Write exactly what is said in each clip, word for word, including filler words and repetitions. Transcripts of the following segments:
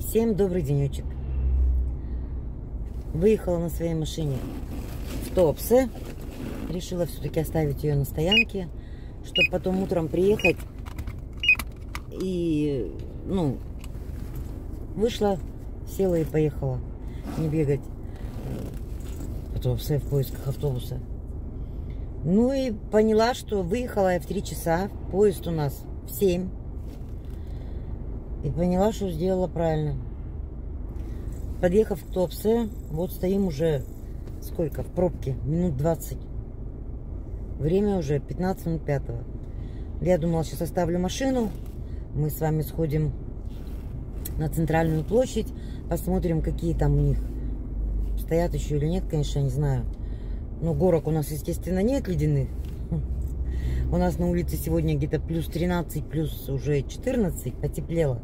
Всем добрый денечек. Выехала на своей машине в Туапсе. Решила все-таки оставить ее на стоянке, чтобы потом утром приехать. И, ну, вышла, села и поехала. Не бегать по Туапсе в поисках автобуса. Ну и поняла, что выехала я в три часа. Поезд у нас в семь. И поняла, что сделала правильно. Подъехав к Туапсе, вот стоим уже сколько? В пробке? Минут двадцать. Время уже пятнадцать минут пятого. Я думала, сейчас оставлю машину. Мы с вами сходим на центральную площадь. Посмотрим, какие там у них стоят еще или нет, конечно, не знаю. Но горок у нас, естественно, нет ледяных. У нас на улице сегодня где-то плюс тринадцать, плюс уже четырнадцать, потеплело.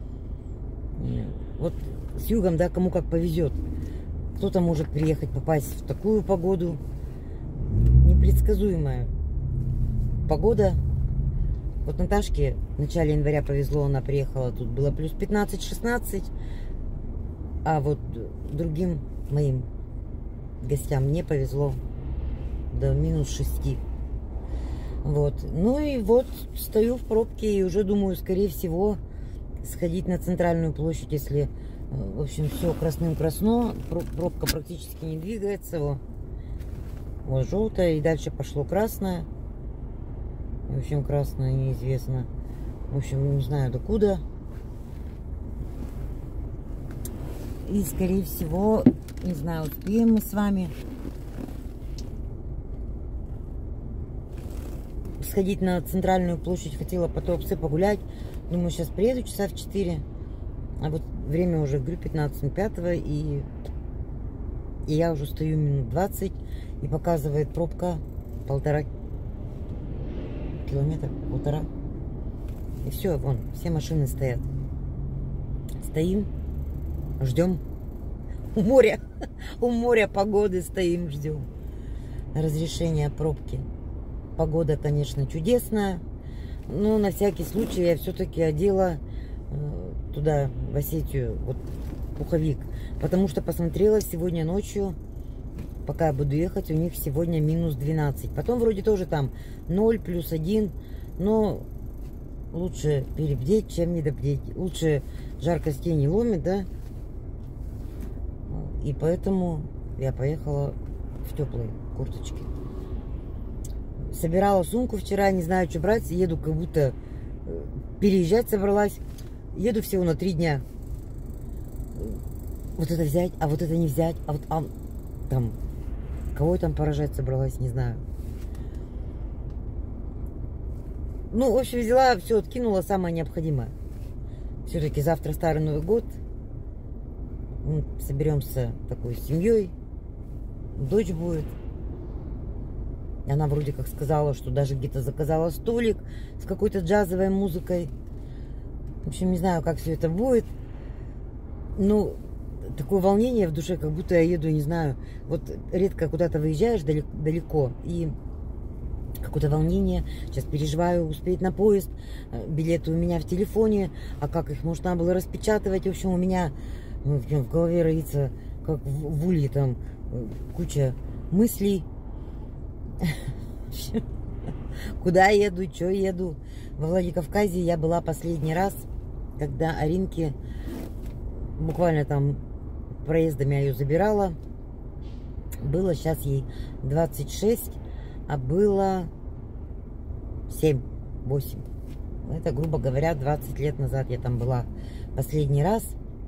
Вот с югом, да, кому как повезет. Кто-то может приехать, попасть в такую погоду. Непредсказуемая погода. Вот Наташке в начале января повезло, она приехала, тут было плюс пятнадцать-шестнадцать. А вот другим моим гостям не повезло до минус шести. Вот. Ну и вот стою в пробке и уже думаю, скорее всего, сходить на центральную площадь, если, в общем, все красным-красно, пробка практически не двигается. Вот, вот желтая, и дальше пошло красное. В общем, красное неизвестно. В общем, не знаю докуда. И, скорее всего, не знаю, успеем мы с вами сходить на центральную площадь. Хотела по Туапсе погулять. Думаю, сейчас приеду часа в четыре. А вот время уже, говорю, пятнадцать минут пятого. И, и я уже стою минут двадцать. И показывает пробка полтора километра. Полтора. И все, вон, все машины стоят. Стоим, ждем. У моря. У моря погоды стоим, ждем. Разрешение пробки. Погода, конечно, чудесная. Но на всякий случай я все-таки одела э, туда, в Осетию, вот пуховик. Потому что посмотрела сегодня ночью, пока я буду ехать, у них сегодня минус двенадцать. Потом вроде тоже там ноль, плюс один. Но лучше перебдеть, чем недобдеть. Лучше жаркостей не ломит, да? И поэтому я поехала в теплой курточке. Собирала сумку вчера, не знаю, что брать. Еду, как будто переезжать собралась. Еду всего на три дня. Вот это взять, а вот это не взять. А вот а, там, кого я там поражать собралась, не знаю. Ну, в общем, взяла, все, откинула самое необходимое. Все-таки завтра Старый Новый год. Мы соберемся такой семьей. Дочь будет. Она вроде как сказала, что даже где-то заказала столик с какой-то джазовой музыкой. В общем, не знаю, как все это будет. Ну, такое волнение в душе, как будто я еду, не знаю. Вот редко куда-то выезжаешь далеко, и какое-то волнение. Сейчас переживаю успеть на поезд. Билеты у меня в телефоне. А как их можно было распечатывать? В общем, у меня ну, в голове роится, как в, в улье, там куча мыслей. Куда еду, что еду. Во Владикавказе я была последний раз, когда Аринке буквально там проездами я ее забирала. Было сейчас ей двадцать шесть, а было семь-восемь. Это, грубо говоря, двадцать лет назад я там была последний раз.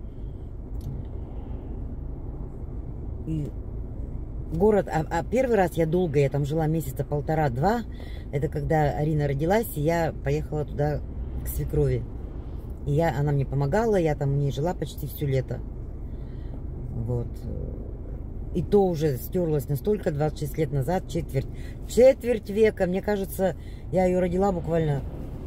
И город, а, а первый раз я долго, я там жила месяца полтора-два. Это когда Арина родилась, и я поехала туда к свекрови. И я, она мне помогала, я там у ней жила почти все лето. Вот. И то уже стерлась настолько, двадцать шесть лет назад, четверть, четверть века. Мне кажется, я ее родила буквально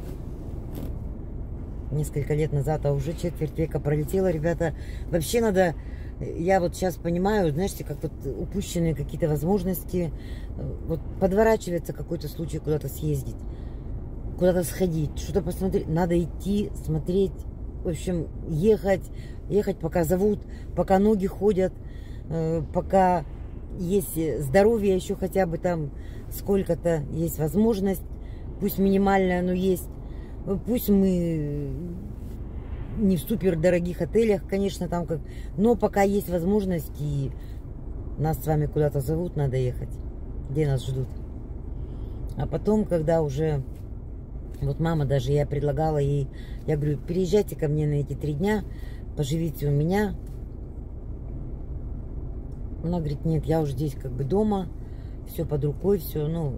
несколько лет назад, а уже четверть века пролетела, ребята. Вообще надо... Я вот сейчас понимаю, знаете, как вот упущенные какие-то возможности. Вот подворачивается какой-то случай куда-то съездить, куда-то сходить, что-то посмотреть. Надо идти, смотреть, в общем, ехать, ехать, пока зовут, пока ноги ходят, пока есть здоровье, еще хотя бы там сколько-то есть возможность, пусть минимальная, но есть. Пусть мы не в супер дорогих отелях, конечно, там как, но пока есть возможность и нас с вами куда-то зовут, надо ехать, где нас ждут. А потом, когда уже, вот мама даже, я предлагала ей, я говорю, переезжайте ко мне на эти три дня, поживите у меня. Она говорит, нет, я уже здесь как бы дома, все под рукой, все, ну.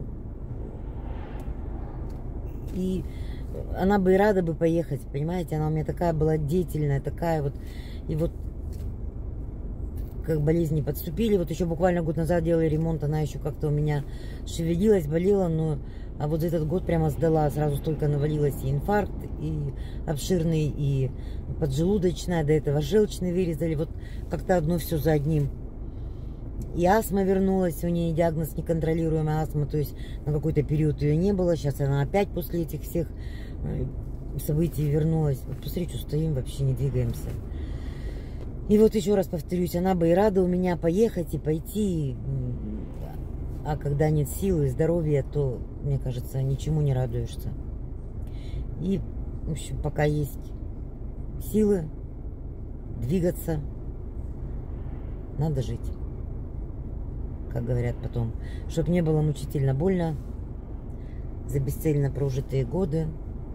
И она бы и рада бы поехать, понимаете, она у меня такая была деятельная, такая вот, и вот как болезни подступили, вот еще буквально год назад делали ремонт, она еще как-то у меня шевелилась, болела, но а вот этот год прямо сдала, сразу столько навалилось и инфаркт, и обширный, и поджелудочная, до этого желчный вырезали, вот как-то одно все за одним. И астма вернулась, у нее диагноз неконтролируемая астма, то есть на какой-то период ее не было, сейчас она опять после этих всех событий вернулась. Вот посмотрите, что стоим, вообще не двигаемся. И вот еще раз повторюсь, она бы и рада у меня поехать и пойти, а когда нет силы и здоровья, то, мне кажется, ничему не радуешься. И, в общем, пока есть силы двигаться, надо жить. Как говорят потом, чтобы не было мучительно больно за бесцельно прожитые годы.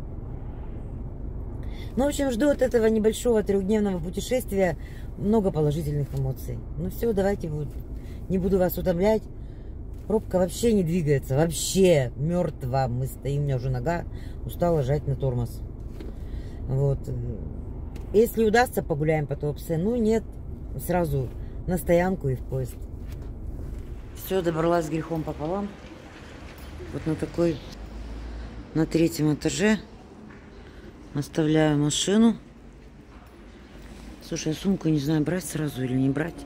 Ну, в общем, жду от этого небольшого трехдневного путешествия много положительных эмоций. Ну все, давайте, вот, не буду вас утомлять. Пробка вообще не двигается, вообще мертва. Мы стоим, у меня уже нога устала жать на тормоз. Вот. Если удастся, погуляем по Туапсе. Ну нет, сразу на стоянку и в поезд. Все, добралась с грехом пополам. Вот на такой, на третьем этаже. Оставляю машину. Слушай, я сумку не знаю, брать сразу или не брать.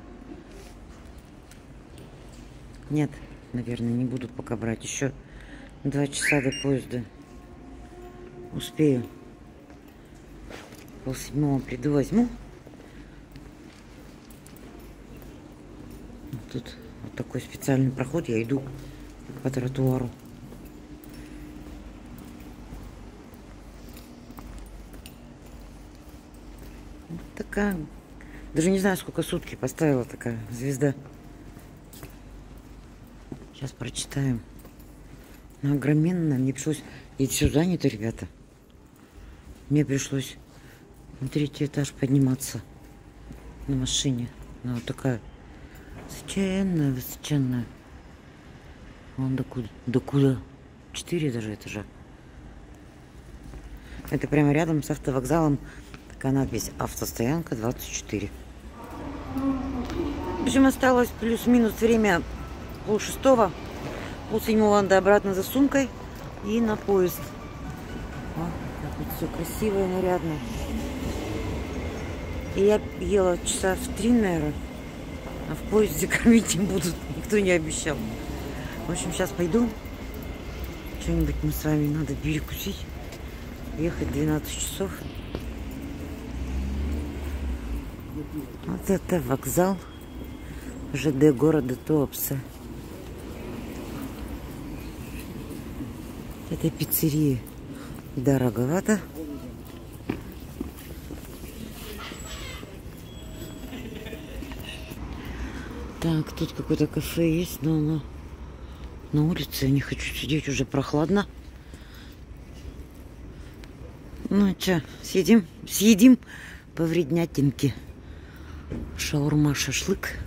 Нет, наверное, не буду пока брать. Еще два часа до поезда. Успею. Полседьмого приду, возьму. Тут вот такой специальный проход. Я иду по тротуару. Вот такая. Даже не знаю, сколько сутки поставила такая звезда. Сейчас прочитаем. Она огроменная. Мне пришлось... И все занято, ребята. Мне пришлось на третий этаж подниматься на машине. Она вот такая высоченная, высоченная. Вон докуда? Докуда? Четыре даже этажа. Это прямо рядом с автовокзалом. Такая надпись: автостоянка двадцать четыре. В общем, осталось плюс-минус время пол шестого. Пол седьмого надо обратно за сумкой и на поезд. О, как вот все красиво и нарядно. И я ела часа в три, наверное. А в поезде кормить не будут. Никто не обещал. В общем, сейчас пойду. Что-нибудь мы с вами надо перекусить. Ехать двенадцать часов. Вот это вокзал ЖД города Туапсе. Этой пиццерии дороговато. Так, тут какое-то кафе есть, но оно на улице. Я не хочу сидеть, уже прохладно. Ну что, съедим, съедим по вреднятинке. Шаурма, шашлык.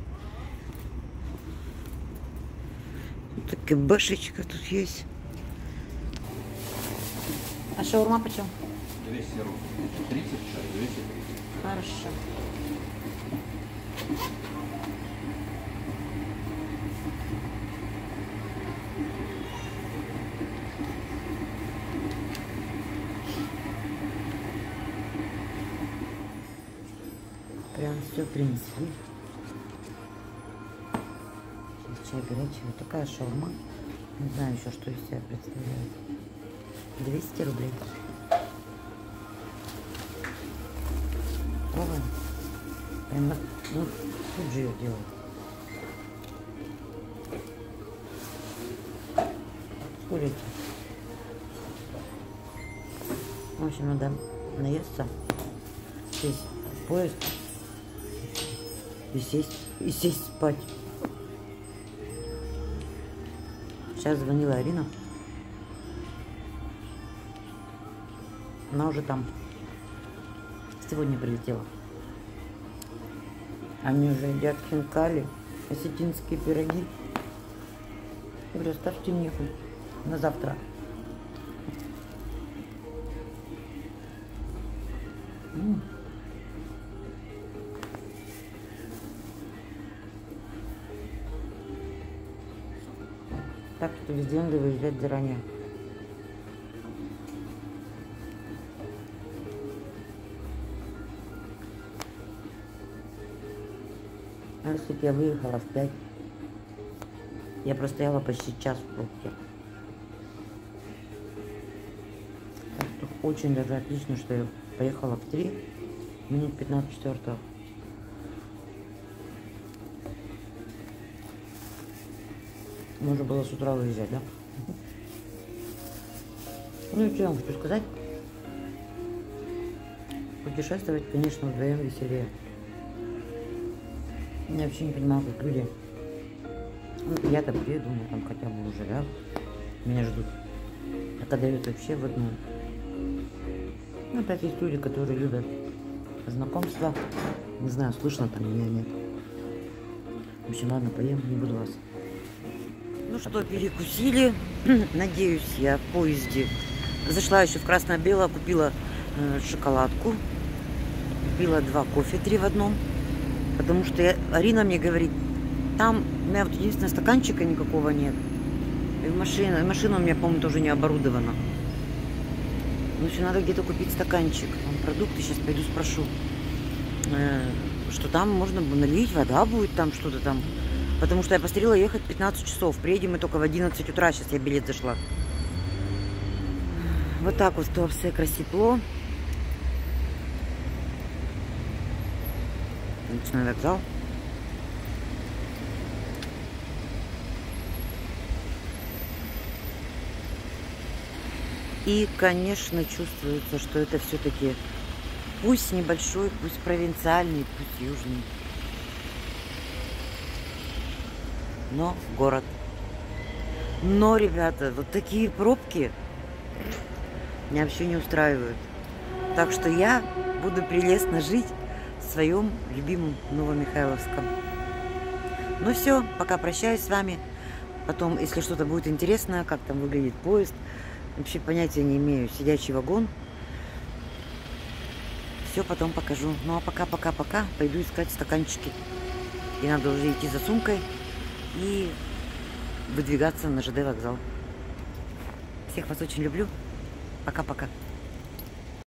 Так и башечка тут есть. А шаурма почем? двести рублей. тридцать, двести тридцать. Хорошо. Прям все принесли. Сейчас чай горячий. Вот такая шаурма. Не знаю еще, что из себя представляет. двести рублей. Пробуем. Прямо, ну, тут же ее делают. Курица. В общем, надо наесться, сесть в поезд и сесть, и сесть спать. Сейчас звонила Арина. Она уже там. Сегодня прилетела. Они уже едят хинкали, осетинские пироги. Я говорю, оставьте мне хоть на завтра. М-м. Так что везде надо выезжать заранее. А если бы я выехала в пять, я простояла почти час в пробке. Так что очень даже отлично, что я поехала в три, минут пятнадцать четвертого. Можно было с утра выезжать, да? Ну и что я вам хочу сказать? Путешествовать, конечно, вдвоем веселее. Я вообще не понимаю, как люди. Ну, я-то приеду, ну, там хотя бы уже, да? Меня ждут. А когда идут вообще в одну. Ну, опять есть люди, которые любят знакомства. Не знаю, слышно там меня, нет. В общем, ладно, поем, не буду вас. Ну что, перекусили. Надеюсь, я в поезде. Зашла еще в красно-белое, купила э, шоколадку. Купила два кофе, три в одном. Потому что я, Арина мне говорит, там у меня вот единственное стаканчика никакого нет. И машина, машина у меня, по-моему, тоже не оборудована. Ну, еще надо где-то купить стаканчик. Там продукты, сейчас пойду спрошу. Э, что там можно налить, вода будет, там что-то там. Потому что я посмотрела ехать пятнадцать часов. Приедем мы только в одиннадцать утра. Сейчас я билет зашла. Вот так вот в Туапсе красиво. Ночной вокзал. И, конечно, чувствуется, что это все-таки пусть небольшой, пусть провинциальный, пусть южный, но город. Но, ребята, вот такие пробки меня вообще не устраивают. Так что я буду прелестно жить в своем любимом Новомихайловском. Ну все, пока прощаюсь с вами. Потом, если что-то будет интересное, как там выглядит поезд, вообще понятия не имею. Сидячий вагон. Все потом покажу. Ну а пока-пока-пока пойду искать стаканчики. И надо уже идти за сумкой и выдвигаться на ЖД вокзал. Всех вас очень люблю. Пока-пока.